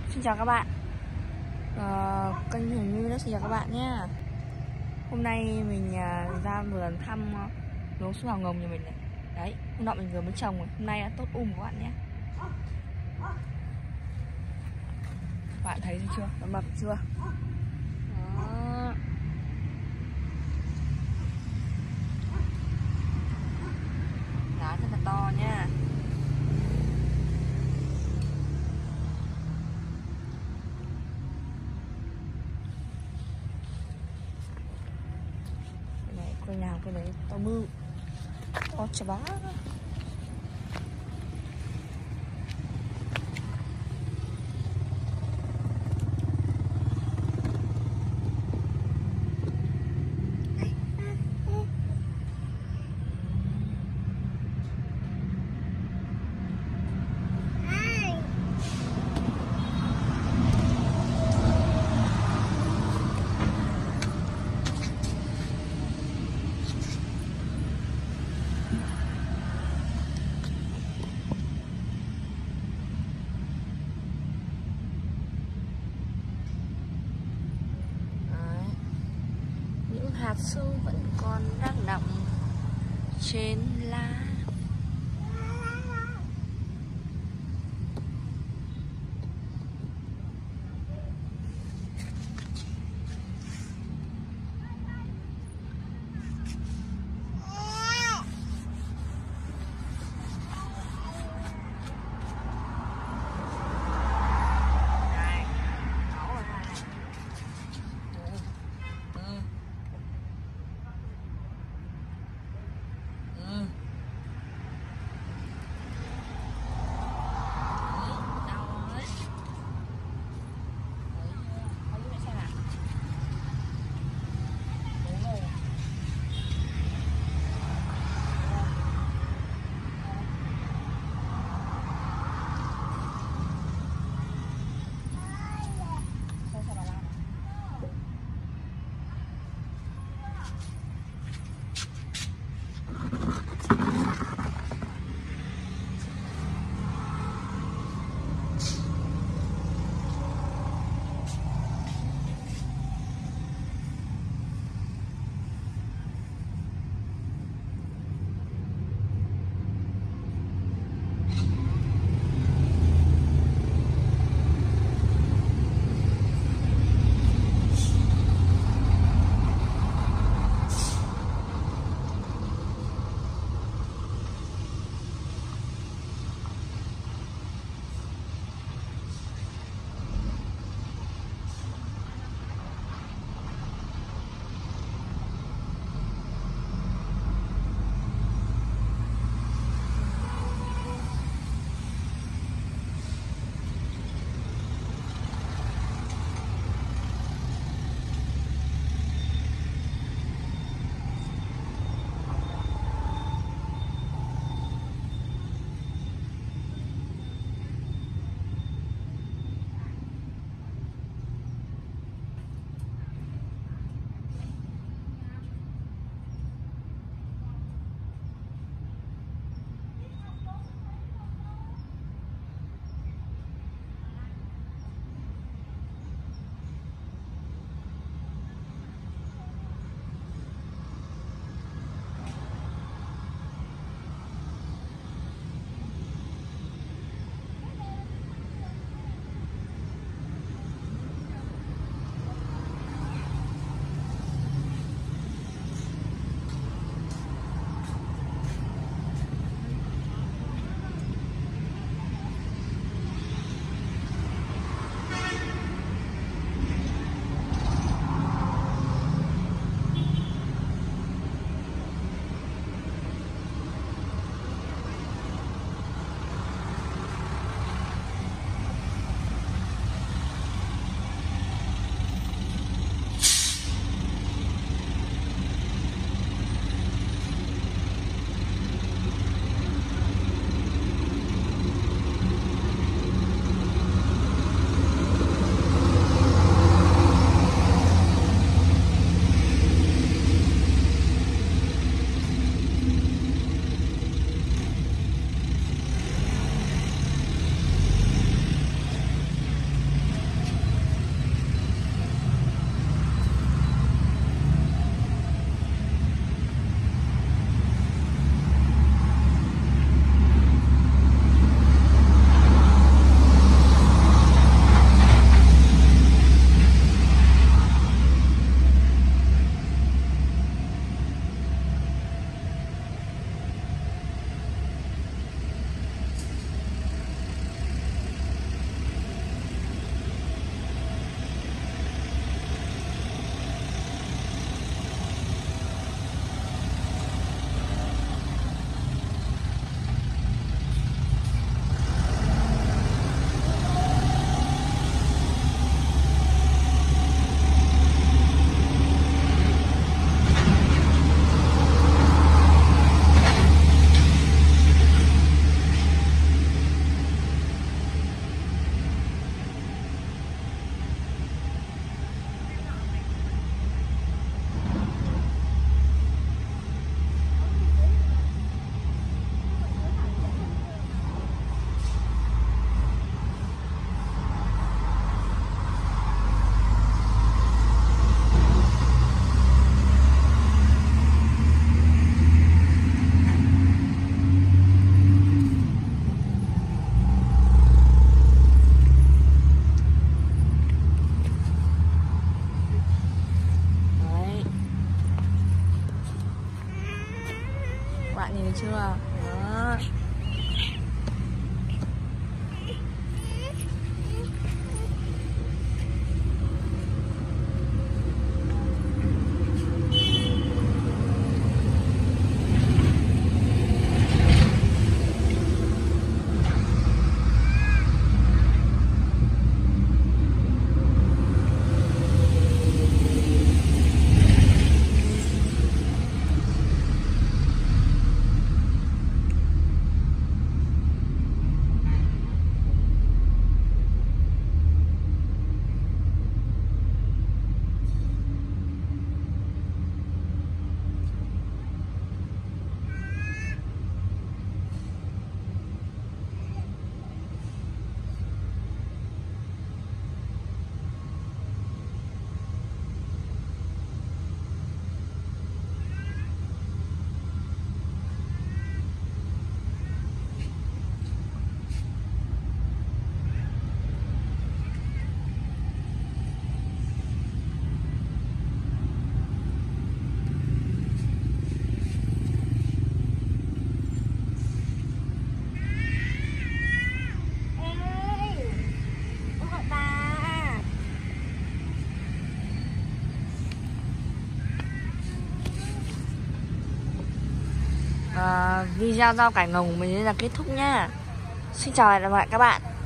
Xin chào các bạn. Kênh Huyền Như đã xin chào các bạn nhé. Hôm nay mình ra vườn thăm lúa su hào ngồng nhà mình này. Đấy, hôm nọ mình vừa mới trồng rồi, hôm nay đã tốt các bạn nhé. Bạn thấy chưa? Nó mập chưa? Đó. Lá rất là to nha. Cây nào cây đấy to bự, to chả bá. Hạt sương vẫn còn đang nằm trên lá. Video rau cải ngồng của mình là kết thúc nha. Xin chào và hẹn gặp lại các bạn.